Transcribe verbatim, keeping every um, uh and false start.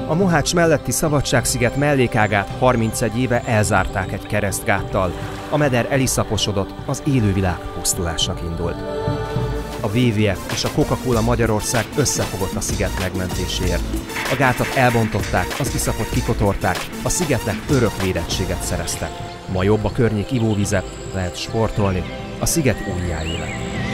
A Mohács melletti Szabadságsziget mellékágát harmincegy éve elzárták egy keresztgáttal. A meder eliszaposodott, az élővilág pusztulásnak indult. A dupla vé vé ef és a Coca-Cola Magyarország összefogott a sziget megmentéséért. A gátat elbontották, az iszapot kikotorták, a szigetnek örök védettséget szereztek. Ma jobb a környék ivóvize, lehet sportolni, a sziget újjáélet.